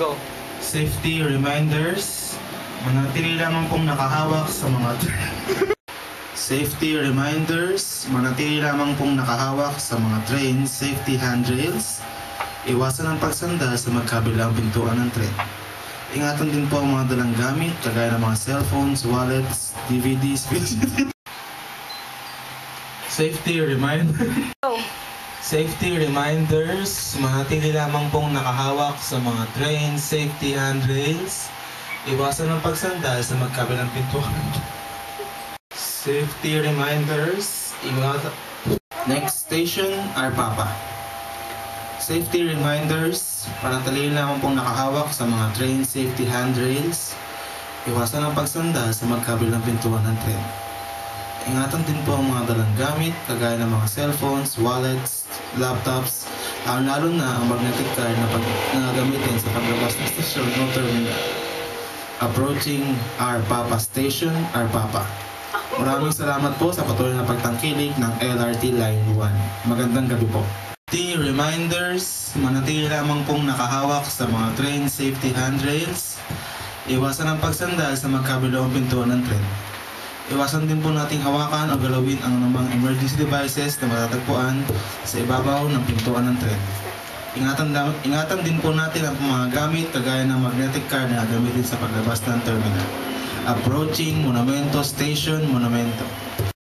Go. Safety reminders. Manatili lamang pong nakahawak sa mga Safety reminders. Manatili lamang pong nakahawak sa mga train safety handrails. Iwasan ang pagsandal sa magkabilang pintuan ng tren. Ingatan din po ang mga dalang gamit kagaya ng mga cellphones, wallets, DVDs, Safety reminder. Safety reminders. Manatili lamang pong nakahawak sa mga train safety handrails. Iwasan ang pagsandal sa magkabilang pintuan. Safety reminders. Next station, Arpapa. Safety reminders. Panatili lamang pong nakahawak sa mga train safety handrails. Iwasan ang pagsandal sa magkabilang pintuan ng tren. Ingatan din po ang mga dalang gamit kagaya ng mga cellphones, wallets, laptops, lalo na ang magnetic card na gamitin sa paglabas ng stasyon o terminal. Approaching Arpapa Station, Arpapa. Maraming salamat po sa patuloy na pagtangkilik ng LRT Line 1. Magandang gabi po. Safety reminders. Manatili lamang pong nakahawak sa mga train safety handrails. Iwasan ang pagsandal sa magkabilang pintuan ng tren. Iwasan din po nating hawakan o galawin ang namang emergency devices na matatagpuan sa ibabaw ng pintuan ng tren. Ingatan din po natin ang mga gamit kagaya ng magnetic card na gamitin sa paglabas ng terminal. Approaching Monumento Station, Monumento.